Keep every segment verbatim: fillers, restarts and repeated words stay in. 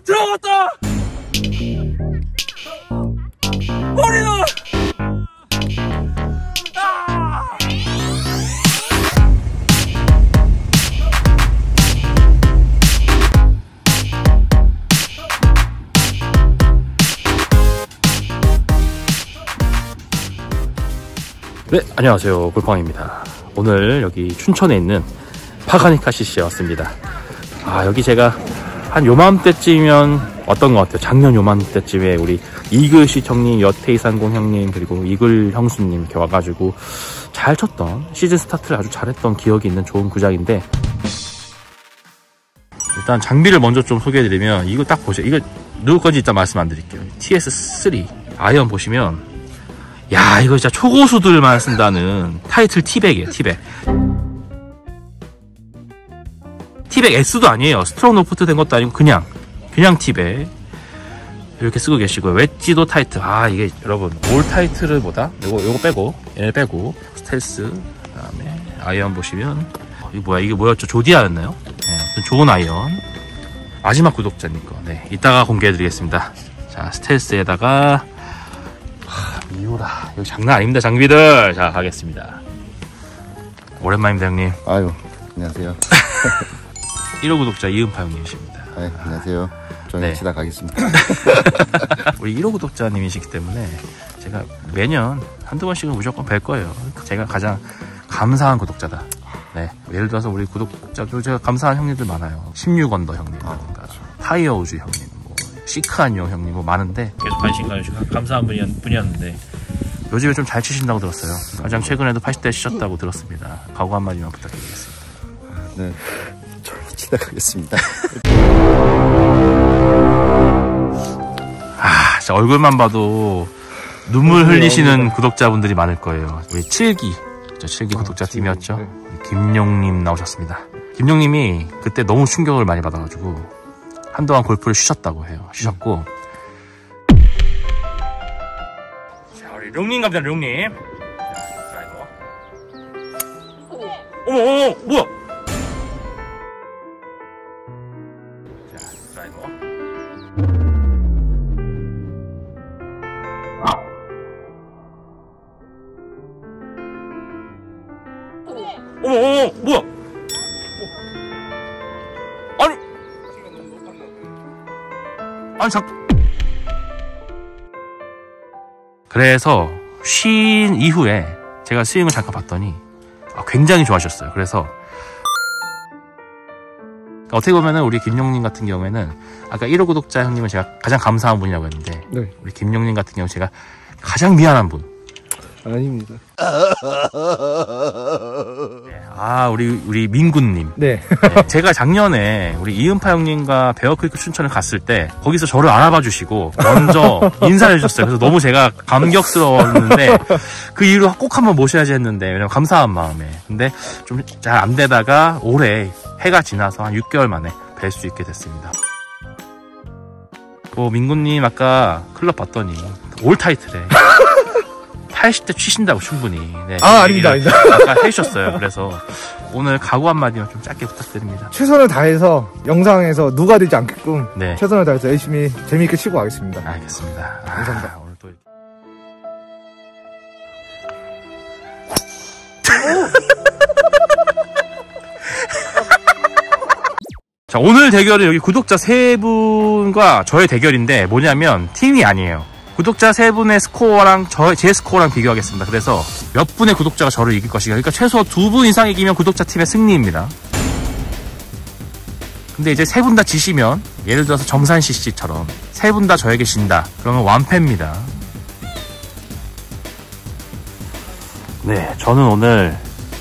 들어갔다! 머리는! 아! 네, 안녕하세요. 골팡입니다. 오늘 여기 춘천에 있는 파가니카 씨씨에 왔습니다. 아, 여기 제가 한 요맘때쯤이면 왔던 것 같아요. 작년 요맘때쯤에 우리 이글씨 형님, 여태이상공 형님, 그리고 이글 형수님 이렇게 와가지고 잘 쳤던, 시즌 스타트를 아주 잘했던 기억이 있는 좋은 구장인데, 일단 장비를 먼저 좀 소개해드리면, 이거 딱 보세요. 이거 누구 건지 일단 말씀 안 드릴게요. 티에스 쓰리 아이언 보시면, 야, 이거 진짜 초고수들만 쓴다는 타이틀 티백이에요. 티백. 티백 S도 아니에요. 스트롱 노프트 된 것도 아니고 그냥 그냥 티백 이렇게 쓰고 계시고요. 웨지도 타이틀. 아, 이게 여러분 올 타이틀을 보다 요거 요거 빼고 얘 빼고 스텔스, 그다음에 아이언 보시면 어, 이거 뭐야, 이게 뭐였죠? 조디아였나요? 네, 좋은 아이언. 마지막 구독자님 거. 네, 이따가 공개해드리겠습니다. 자, 스텔스에다가 하, 미우라. 이거 장난 아닙니다, 장비들. 자, 가겠습니다. 오랜만입니다, 형님. 아유, 안녕하세요. 일 호 구독자 이은파 형님이십니다. 네, 안녕하세요. 저는 네. 치다 가겠습니다. 우리 일 호 구독자님이시기 때문에 제가 매년 한두 번씩은 무조건 뵐 거예요. 제가 가장 감사한 구독자다. 네, 예를 들어서 우리 구독자, 제가 감사한 형님들 많아요. 십육 언더 형님이라든가, 아, 타이어 우주 형님, 뭐 시크한용 형님, 뭐 많은데 계속 관심 가지고 감사한 분이, 분이었는데 요즘에 좀 잘 치신다고 들었어요. 가장 최근에도 팔십 대 치셨다고 들었습니다. 각오 한마디만 부탁드리겠습니다. 네, 저는 치다 가겠습니다. 아, 진짜 얼굴만 봐도 눈물 흘리시는 구독자분들이 많을 거예요. 우리 칠기, 저 칠기 아, 구독자 팀이었죠. 네. 김용님 나오셨습니다. 김용님이 그때 너무 충격을 많이 받아가지고 한동안 골프를 쉬셨다고 해요. 쉬셨고. 자, 우리 룡님 갑니다, 룡님. 자, 이거. 어머, 어머, 뭐야? 자, 드라이버. 어머, 어머, 뭐야? 아니, 아니, 잠. 그래서 쉰 이후에 제가 스윙을 잠깐 봤더니 아, 굉장히 좋아하셨어요. 그래서 어떻게 보면은 우리 김용님 같은 경우에는 아까 일 호 구독자 형님은 제가 가장 감사한 분이라고 했는데, 네. 우리 김용님 같은 경우 제가 가장 미안한 분. 아닙니다. 아, 우리 우리 민구님. 네. 네. 제가 작년에 우리 이은파 형님과 베어크리크 춘천을 갔을 때 거기서 저를 알아봐 주시고 먼저 인사를 해주셨어요. 그래서 너무 제가 감격스러웠는데 그 이후로 꼭 한번 모셔야지 했는데, 왜냐면 감사한 마음에. 근데 좀 잘 안 되다가 올해 해가 지나서 한 육 개월 만에 뵐 수 있게 됐습니다. 뭐 민구님 아까 클럽 봤더니 올 타이틀에 팔십 대 치신다고 충분히. 네, 아, 아닙니다, 아닙니다. 아까 해주셨어요. 그래서 오늘 각오 한마디만 좀 짧게 부탁드립니다. 최선을 다해서 영상에서 누가 되지 않게끔, 네, 최선을 다해서 열심히 재미있게 치고 가겠습니다. 알겠습니다. 감사합니다. 아, 오늘 또 이렇게. 자, 오늘 대결은 여기 구독자 세 분과 저의 대결인데 뭐냐면 팀이 아니에요. 구독자 세 분의 스코어랑 저, 제 스코어랑 비교하겠습니다. 그래서 몇 분의 구독자가 저를 이길 것인가. 그러니까 최소 두 분 이상 이기면 구독자 팀의 승리입니다. 근데 이제 세 분 다 지시면, 예를 들어서 정산 씨씨처럼 세 분 다 저에게 진다. 그러면 완패입니다. 네, 저는 오늘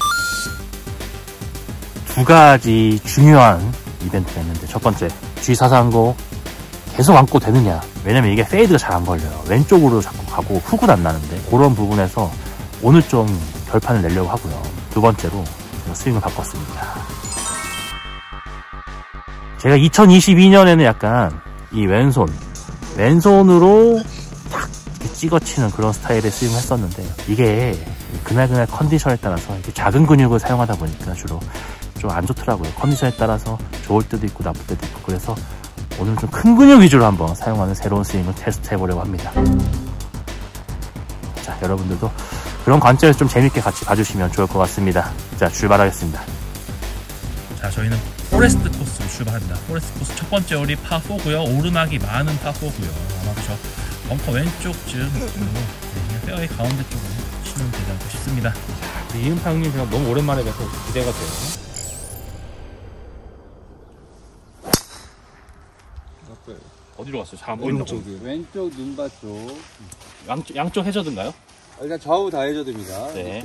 두 가지 중요한 이벤트가 있는데, 첫 번째, 지 사삼공 계속 안고 되느냐. 왜냐면 이게 페이드가 잘 안 걸려요. 왼쪽으로 자꾸 가고 훅은 안 나는데, 그런 부분에서 오늘 좀 결판을 내려고 하고요. 두 번째로 제가 스윙을 바꿨습니다. 제가 이천이십이 년에는 약간 이 왼손 왼손으로 탁 찍어치는 그런 스타일의 스윙을 했었는데, 이게 그날그날 컨디션에 따라서 이렇게 작은 근육을 사용하다 보니까 주로 좀 안 좋더라고요. 컨디션에 따라서 좋을 때도 있고 나쁠 때도 있고. 그래서 오늘 좀 큰 근육 위주로 한번 사용하는 새로운 스윙을 테스트 해보려고 합니다. 자, 여러분들도 그런 관점에서 좀 재밌게 같이 봐주시면 좋을 것 같습니다. 자, 출발하겠습니다. 자, 저희는 포레스트 코스로 출발합니다. 포레스트 코스 첫 번째 홀이 파사고요. 오르막이 많은 파사고요. 아마 저 벙커 왼쪽쯤 페어웨이 가운데 쪽으로 치면 되지 않을까 싶습니다. 자, 이은파 형님 제가 너무 오랜만에 뵈서 기대가 돼요. 어디로 갔어요? 잘 안 보인다고. 왼쪽 눈밭 쪽. 양쪽, 양쪽 해저드인가요? 일단 좌우 다 해저드입니다. 네.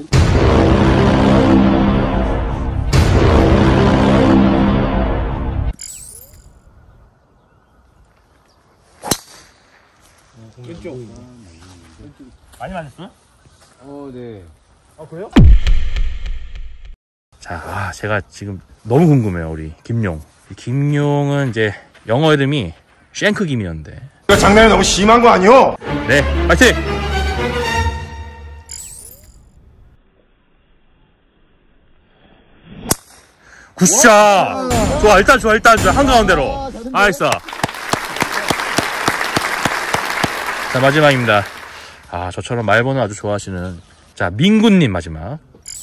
왼쪽. 많이 맞았어요? 어, 네. 아, 그래요? 자, 아, 제가 지금 너무 궁금해요, 우리 김용. 이 김용은 이제 영어 이름이 쉔크 김이었는데. 이거 장난이 너무 심한 거 아니오? 네, 파이팅! 굿샷! 좋아, 일단 좋아, 일단 좋아. 한가운데로. 나이스. 자, 마지막입니다. 아, 저처럼 말번호 아주 좋아하시는, 자, 민구님 마지막.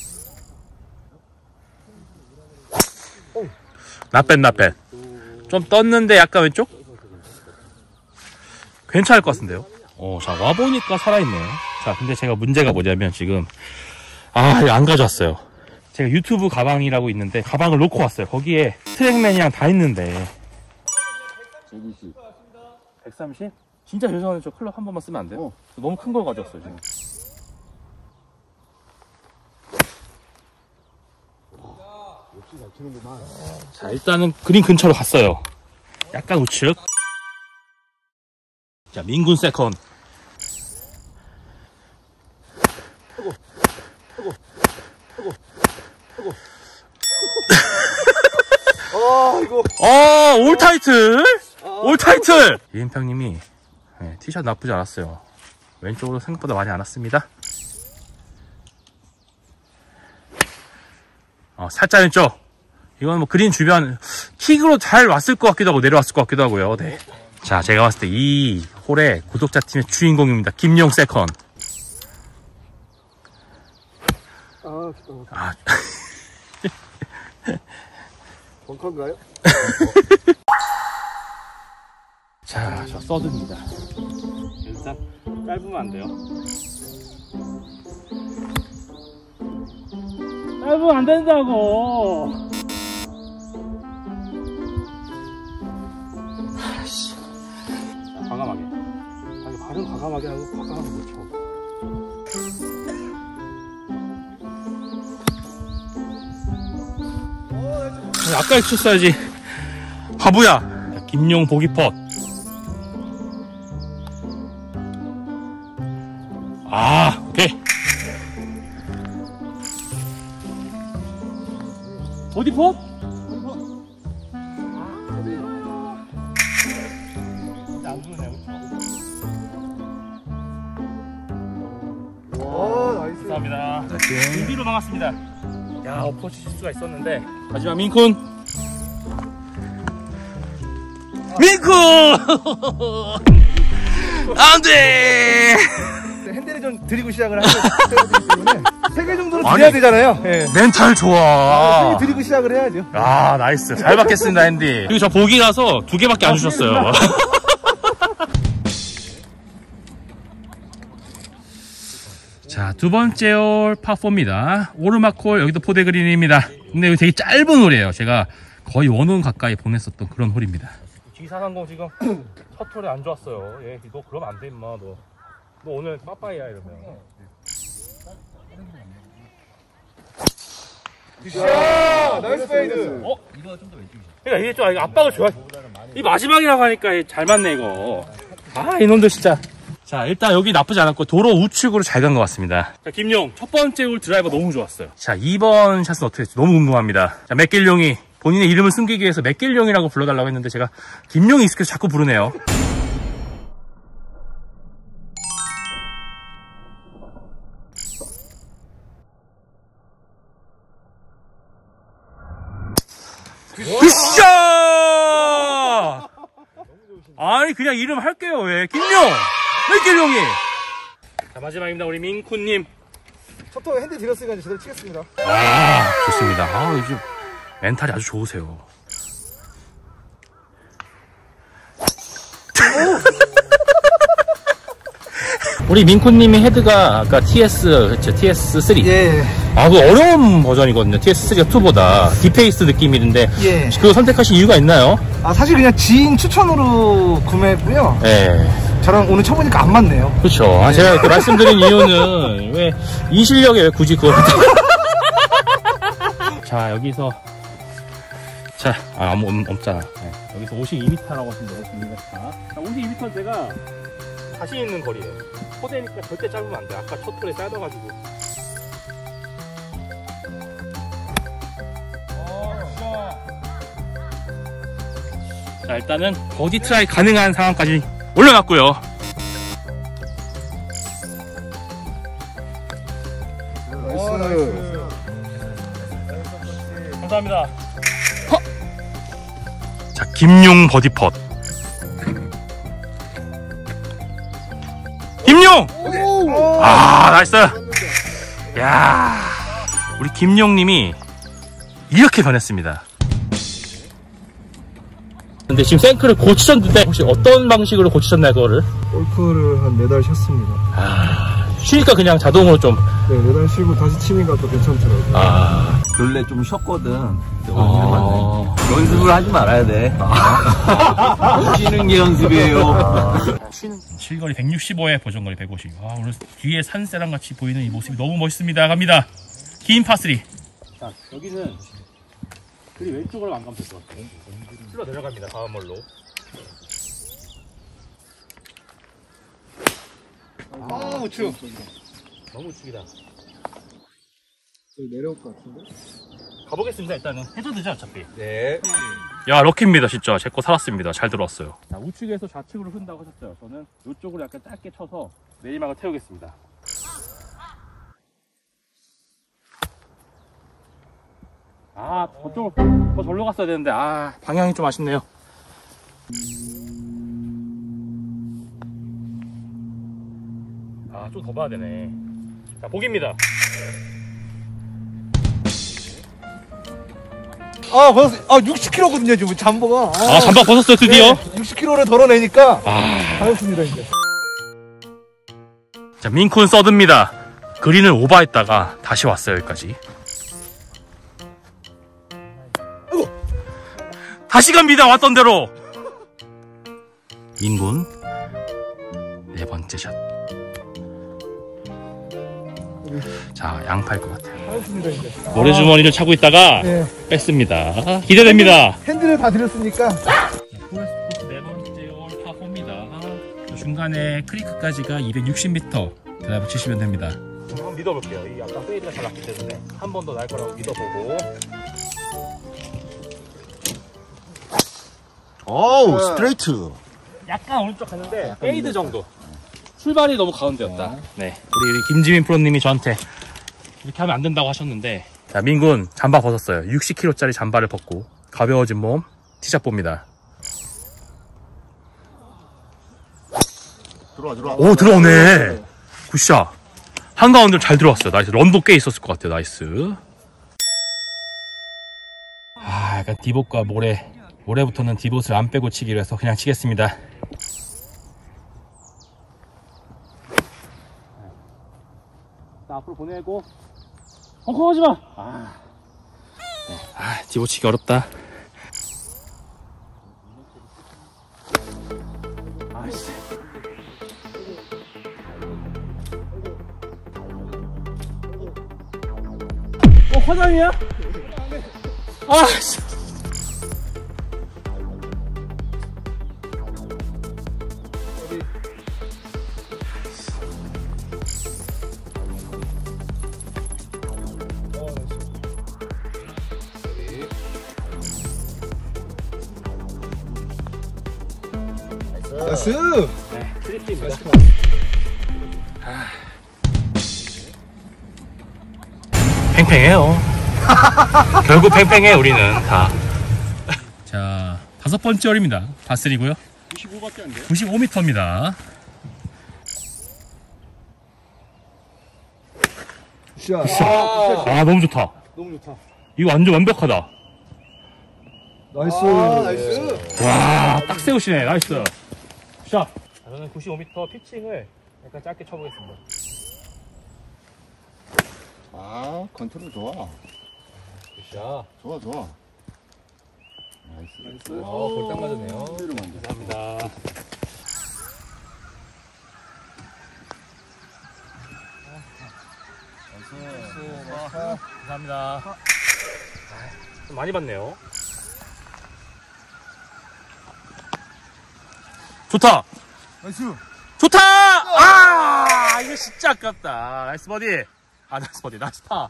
나뺀, 나뺀. 좀 떴는데 약간 왼쪽? 괜찮을 것 같은데요? 어, 자, 와보니까 살아있네요. 자, 근데 제가 문제가 뭐냐면 지금, 아, 이거 안 가져왔어요. 제가 유튜브 가방이라고 있는데, 가방을 놓고 왔어요. 거기에 트랙맨이랑 다 있는데. 백삼십? 진짜 죄송한데 저 클럽 한 번만 쓰면 안 돼요? 어. 너무 큰 걸 가져왔어요, 지금. 자, 일단은 그린 근처로 갔어요. 약간 우측. 자, 민군 세컨. 타고, 타고, 타고, 타고. 아, 이거. 어, 올 타이틀? 올 타이틀! 이은평님이 네, 티샷 나쁘지 않았어요. 왼쪽으로 생각보다 많이 안 왔습니다. 어, 살짝 왼쪽. 이건 뭐 그린 주변 킥으로 잘 왔을 것 같기도 하고 내려왔을 것 같기도 하고요. 네. 자, 제가 봤을 때 이 홀의 구독자 팀의 주인공입니다. 김용 세컨. 아, 아, 벙커인가요? 자, 저 서드입니다. 일단 짧으면 안 돼요. 짧으면 안 된다고. 아씨. 자, 과감하게. 아니, 발은 과감하게 하고 과감하게 못 쳐. 아까 쳤어야지. 바보야. 자, 김용 보기 펫. 아, 오케이. 어디 펫? 안 부르네, 오, 나이스. 감사합니다. 준비로 막았습니다. 야, 어프로치 실수가 있었는데. 마지막 민쿤. 민쿤! 안 돼! 핸들을 좀 드리고 시작을 하기 때문에 세 개 정도는 드려야 되잖아요. 네. 멘탈 좋아. 세 개 드리고 시작을 해야죠. 아, 나이스. 잘 받겠습니다, 핸디. 그리고 저 보기라서 두 개밖에 안 주셨어요. 자, 두 번째 홀 파사입니다. 오르막 홀, 여기도 포대 그린입니다. 근데 여기 되게 짧은 홀이에요. 제가 거의 원원 가까이 보냈었던 그런 홀입니다. 지 사삼공 지금 첫 홀에 안 좋았어요. 얘, 너 그러면 안 돼, 임마. 너, 너 오늘 빠빠이야, 이러면. 야, 나이스 페이드. 어? 이거 좀 더 왼쪽이죠. 그러니까 이게 좀 압박을 줘야. 이 마지막이라고 하니까 잘 맞네, 이거. 아, 이놈들 진짜. 자, 일단 여기 나쁘지 않았고 도로 우측으로 잘 간 것 같습니다. 자, 김용 첫 번째 홀 드라이버 너무 좋았어요. 자, 이 번 샷은 어떻게 될지 너무 궁금합니다. 자, 맥길용이 본인의 이름을 숨기기 위해서 맥길용이라고 불러달라고 했는데 제가 김용이 익숙해서 자꾸 부르네요. 굿샷! 아니 그냥 이름 할게요. 왜 김용 왜 김용이. 자 마지막입니다. 우리 민쿠님. 첫 통에 핸드 드렸으니까 이제 제대로 치겠습니다. 아 좋습니다. 아 요즘 멘탈이 아주 좋으세요. 우리 민쿠님의 헤드가 아까 티에스 그렇죠 티에스 쓰리. 예. 아 그 어려운 버전이거든요. 티에스 쓰리가 투보다 디페이스 느낌인데 예. 그거 선택하신 이유가 있나요? 아 사실 그냥 지인 추천으로 구매했고요. 네. 저랑 오늘 쳐보니까 안 맞네요. 그렇죠. 아, 제가 이렇게 말씀드린 이유는 왜 이 실력에 왜 굳이 그걸 자 여기서 자 아, 아무 없- 없잖아. 네. 여기서 오십이 미터라고 하시면 오십이 미터. 자, 오십이 미터 제가 자신 있는 거리예요. 포대니까 절대 짧으면 안 돼. 아까 첫 톨에 짧아가지고. 자 일단은 버디 트라이 가능한 상황까지 올려놨고요. 나이스. 감사합니다. 허! 자 김용 버디 펫. 김용! 아 나이스. 야 우리 김용님이 이렇게 변했습니다. 근데 지금 생크를 고치셨는데 혹시 어떤 방식으로 고치셨나요 그거를? 골프를 한 네 달 쉬었습니다. 아 쉬니까 그냥 자동으로 좀. 네, 네 달 쉬고 다시 치니까 또 괜찮더라고요. 아, 근래 좀 쉬었거든. 아. 연습을 하지 말아야 돼. 쉬는 게 연습이에요. 쉬는 실거리 백육십오에 보정거리 백오십. 아 오늘 뒤에 산세랑 같이 보이는 이 모습이 너무 멋있습니다. 갑니다. 긴 파쓰리. 자 여기는 그리 왼쪽으로 안 가면 될 것 같아요. 흘러 내려갑니다. 다음 몰로. 아 우측. 너무 우측이다. 저기 내려올 것 같은데? 가보겠습니다. 일단은 해저드죠 어차피. 네. 야 럭키입니다 진짜. 제 거 살았습니다. 잘 들어왔어요. 자 우측에서 좌측으로 흔다고 하셨어요. 저는 이쪽으로 약간 짧게 쳐서 내리막을 태우겠습니다. 아 저쪽으로 더 절로 갔어야 되는데 아 방향이 좀 아쉽네요. 아 좀 더 봐야 되네. 자 보기입니다. 아 벌써 아 육십 킬로그램거든요 지금 잠버가. 아 잠바 벗었어요 드디어. 네, 육십 킬로그램를 덜어내니까 아, 잘했습니다 이제. 자 민쿤 서드입니다. 그린을 오버했다가 다시 왔어요 여기까지. 다시 갑니다. 왔던 대로. 민군 네 번째 샷. 자 양파일 것 같아요. 잘했습니다 이제. 모래주머니를 차고 있다가 네. 뺐습니다. 기대됩니다. 핸들을 다 드렸으니까. 포레스트 네 번째 홀 파포입니다. 중간에 크리크까지가 이백육십 미터 드라이브 치시면 됩니다. 한번 믿어볼게요. 이 아까 페이드가 잘 났기 때문에 한 번 더 날 거라고 믿어보고. 오우, 스트레이트. 약간 오른쪽 갔는데 페이드 정도. 출발이 너무 가운데였다. 네. 우리, 우리 김지민 프로님이 저한테 이렇게 하면 안 된다고 하셨는데. 자, 민군 잠바 벗었어요. 육십 킬로그램짜리 잠바를 벗고 가벼워진 몸 티샷 봅니다. 들어와, 들어와. 오 들어오네. 굿샷. 한가운데로 잘 들어왔어요. 나이스. 런도 꽤 있었을 것 같아요. 나이스. 아 약간 디봇과 모래 모래부터는 디봇을 안 빼고 치기로 해서 그냥 치겠습니다. 자 앞으로 보내고 엉뚱하지 마. 아, 네. 아 디봇 치기 어렵다. 아씨. 어 화장이야? 아씨. 나이스. 네, 트리플입니다. 팽팽해요. 결국 팽팽해 우리는 다. 자 다섯 번째 홀입니다. 파쓰리고요. 구십오밖에 안 돼. 구십오 미터입니다. 샷. 아, 너무 좋다. 너무 좋다. 이거 완전 완벽하다. 나이스. 아, 나이스. 와, 딱 세우시네. 나이스. 샷. 자, 저는 구십오 미터 피칭을 약간 짧게 쳐보겠습니다. 아, 컨트롤 좋아. 샷. 좋아, 좋아. 나이스. 어, 볼딱 맞았네요. 감사합니다. 감사합니다. 감사합니다. 좀 많이 봤네요. 좋다. 나이스. 좋다. 아, 이거 진짜 아깝다. 나이스 버디. 아, 나이스 버디. 나이스 파.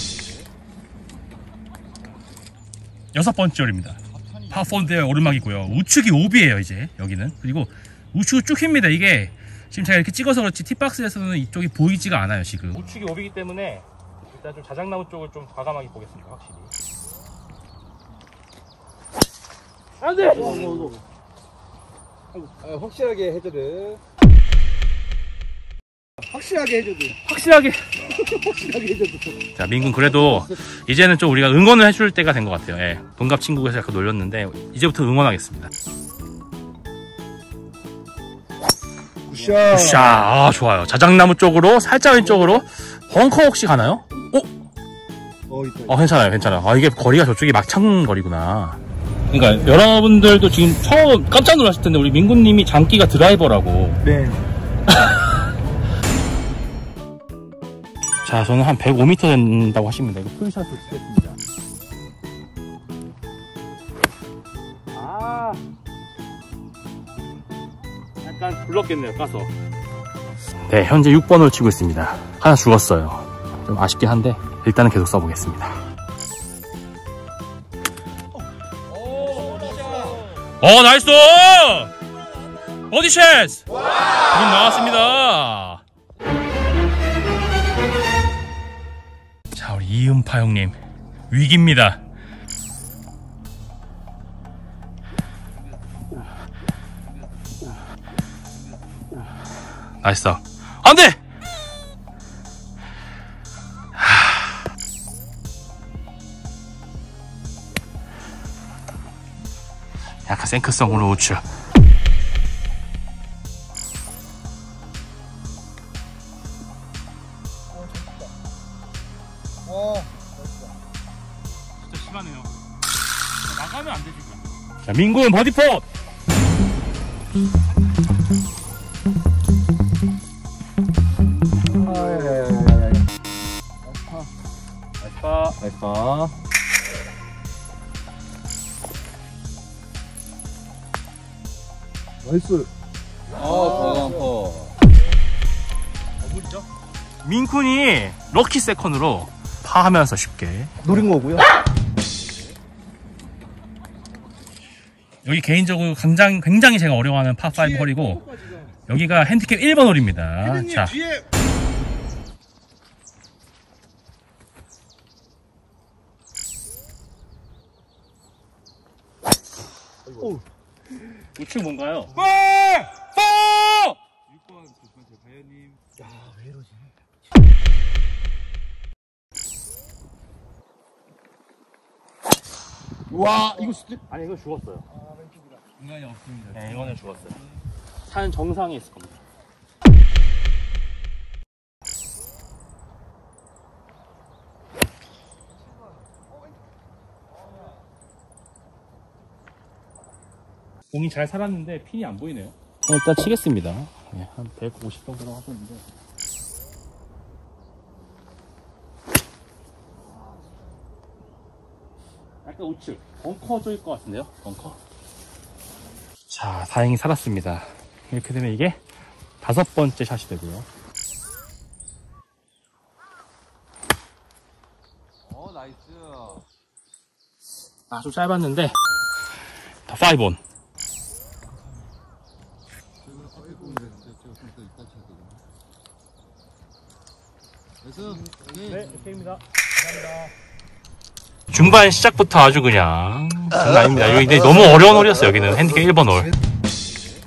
여섯 번째 홀입니다. 파사인데 오르막이고요. 우측이 오비예요 이제 여기는. 그리고 우측 쭉 휩니다. 이게 지금 제가 이렇게 찍어서 그렇지 티박스에서는 이쪽이 보이지가 않아요 지금. 우측이 오비기 때문에 일단 좀 자작나무 쪽을 좀 과감하게 보겠습니다. 확실히. 안돼. 아, 확실하게 해줘도. 확실하게 해줘도. 확실하게. 확실하게 해줘도. 자, 민군 그래도 이제는 좀 우리가 응원을 해줄 때가 된 것 같아요. 예. 동갑 친구에서 약간 놀렸는데 이제부터 응원하겠습니다. 샷. 샷. 아, 좋아요. 자작나무 쪽으로 살짝 왼쪽으로. 벙커 혹시 가나요? 어? 어, 있다. 어, 괜찮아요, 괜찮아요. 아, 이게 거리가 저쪽이 막창 거리구나. 그러니까 여러분들도 지금 처음 깜짝 놀라실 텐데 우리 민군님이 장기가 드라이버라고. 네. 자, 저는 한 백오 미터 된다고 하시면 되고 풀샷을 치겠습니다. 아, 약간 불렀겠네요, 까서. 네, 현재 육 번을 치고 있습니다. 하나 죽었어요. 좀 아쉽긴 한데 일단은 계속 써보겠습니다. 어, 나이스! 어디 샷! 그럼 나왔습니다. 자, 우리 이은파 형님 위기입니다. 나이스. 안돼. 약간 생크성으로 우측. 진짜 심하네요. 나가면 안 되지. 자, 민군 버디포. 나이스파. 나이스파. 나이스. 아, 과감 퍼. 민쿤이 럭키 세컨으로 파하면서 쉽게 노린 거고요. 여기 개인적으로 굉장히, 굉장히 제가 어려워하는 파 파이브 홀이고 여기가 핸디캡 일 번 홀입니다. 자, 오. 우측 뭔가요? 빠! 빠! 육 번 두 번째 바이오님. 야, 왜 이러지? 와, 이거 스트... 아니, 이거 죽었어요. 아, 왼쪽이다. 인간이 없습니다. 네, 이거는 죽었어요. 산 정상에 있을 겁니다. 공이 잘 살았는데 핀이 안 보이네요. 일단 치겠습니다. 네, 한 백오십 정도라고 하셨는데. 약간 우측, 벙커 쪽일 것 같은데요? 벙커. 자, 다행히 살았습니다. 이렇게 되면 이게 다섯 번째 샷이 되고요. 어, 나이스. 아, 좀 짧았는데 다 파이브 온. 네, 오케이입니다. 감사합니다. 중반 시작부터 아주 그냥 장난 아닙니다. 여기 근데 너무 어려운 홀이었어요. 여기는 핸디캡 일 번 홀.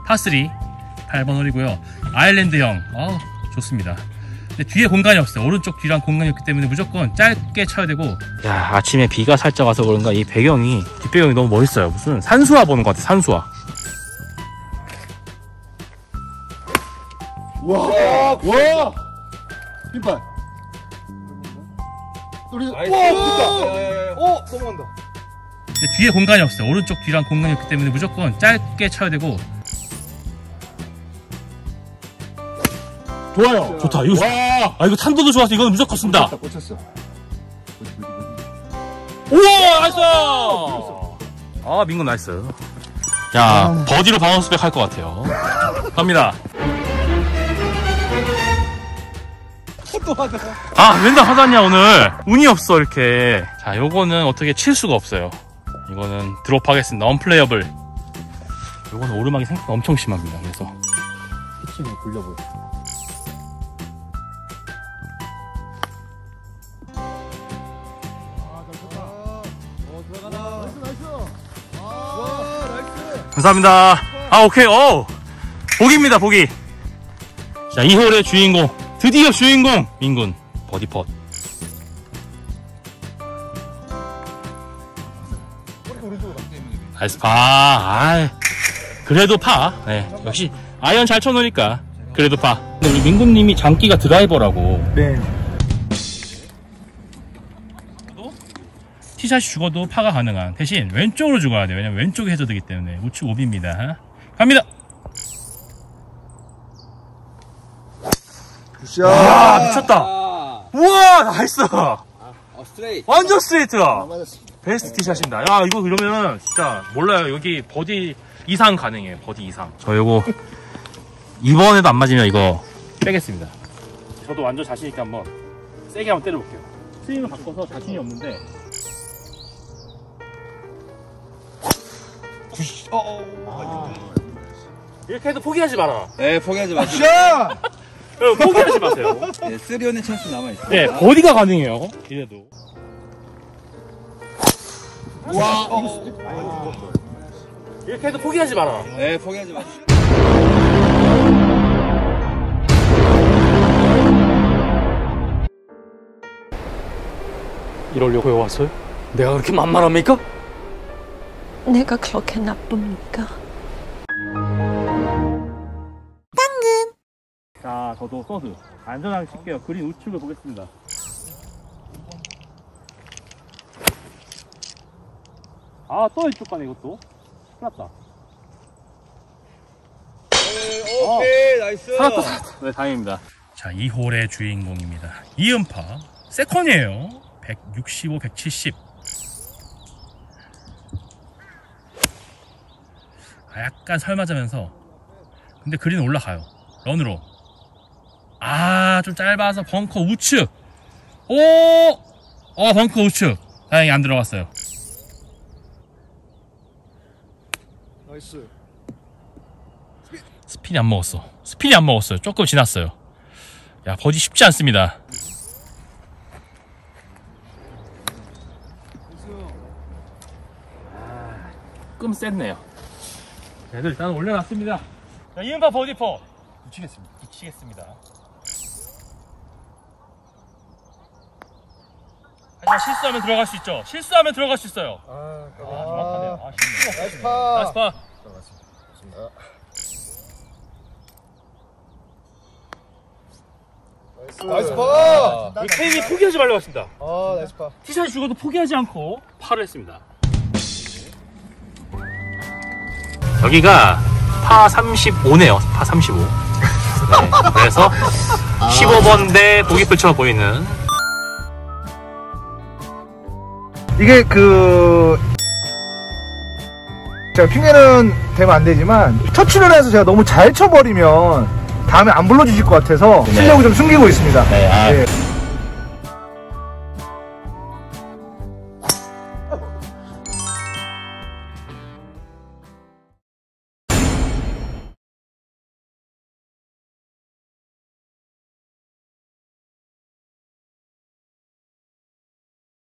파쓰리 팔 번 홀이고요. 아일랜드형 어, 좋습니다. 근데 뒤에 공간이 없어요. 오른쪽 뒤랑 공간이 없기 때문에 무조건 짧게 쳐야 되고. 야, 아침에 비가 살짝 와서 그런가 이 배경이, 뒷배경이 너무 멋있어요. 무슨 산수화 보는 것 같아. 산수화. 와, 와, 빈발. 우리 와, 어, 넘어간다. 근데 뒤에 공간이 없어요. 오른쪽 뒤랑 공간이 없기 때문에 무조건 짧게 쳐야 되고. 좋아요. 좋다. 이거 와, 아 이거 탄도도 좋아서 이거는 무조건 쓴다. 꽂혔어. 우와, 나이스. 아, 민군 나이스. 야, 버디로 바운스백 할 것 같아요. 갑니다. 아, 맨날 하다냐 오늘. 운이 없어 이렇게. 자, 요거는 어떻게 칠 수가 없어요. 이거는 드롭하겠습니다. 언플레이어블. 요거는 오르막이 생각보다 엄청 심합니다. 그래서 피칭이 굴려 보여. 감사합니다. 아, 오케이. 오, 보기입니다. 보기. 자, 이 홀의 주인공, 드디어 주인공 민군 버디 펫. 나이스 파. 아, 그래도 파. 네, 역시 아이언 잘 쳐놓으니까 그래도 파. 근데 우리 민군님이 장기가 드라이버라고. 네. 티샷이 죽어도 파가 가능한. 대신 왼쪽으로 죽어야 돼요. 왜냐면 왼쪽이 해저드기 때문에. 우측 오비입니다. 갑니다. 굿샷. 야, 미쳤다. 아, 우와, 나이스. 어, 스트레이트. 완전 스트레이트다. 맞았어. 베스트 티샷입니다. 야, 이거 그러면 진짜 몰라요. 여기 버디 이상 가능해요. 버디 이상. 저 요거 이번에도 안 맞으면 이거 빼겠습니다. 저도 완전 자신 있게 한번 세게 한번 때려볼게요. 스윙을 바꿔서 자신이 없는데. 아, 이렇게 해도 포기하지 마라. 네, 포기하지 마시고. 굿샷. 여러분, 포기하지 마세요. 네, 쓰리온의 찬스 남아있어요. 네, 버디가 가능해요. 이래도. 와, 이렇게 해도 포기하지 마라. 네, 포기하지 마시고. 이러려고 왔어요? 내가 그렇게 만만합니까? 내가 그렇게 나쁩니까? 자, 저도 서드 안전하게 칠게요. 그린 우측을 보겠습니다. 아, 또 이쪽 가네 이것도. 끝났다. 오케이, 나이스. 살았다, 살았다. 네, 다행입니다. 자, 이 홀의 주인공입니다. 이음파 세컨이에요. 백육십오, 백칠십. 아, 약간 설맞으면서. 근데 그린 올라가요. 런으로. 아, 좀 짧아서 벙커 우측. 오! 어, 벙커 우측. 다행히 안 들어갔어요. 나이스. 스핀이 안 먹었어. 스핀이 안 먹었어요. 조금 지났어요. 야, 버디 쉽지 않습니다. 아, 끔 셌네요. 그래도 일단 올려놨습니다. 자, 이음파 버디퍼. 붙이겠습니다. 붙이겠습니다. 하지만 실수하면 들어갈 수 있죠. 실수하면 들어갈 수 있어요. 아, 아, 정확하네요. 아, 쉽네요. 나이스 파. 나이스 파. 들어갔습니다. 나이스 파. 우리 케이비 포기하지 말라고 했습니다. 아, 나이스 파. 티샷이 죽어도 포기하지 않고 파를 했습니다. 여기가 파 삼십오네요. 파 삼십오. 네, 그래서 십오 번대 보기풀처럼 보이는. 이게 그 제가 핑계는 대면 안 되지만 터치를 해서 제가 너무 잘 쳐버리면 다음에 안 불러주실 것 같아서 실력을 좀 숨기고 있습니다. 네, 아. 네.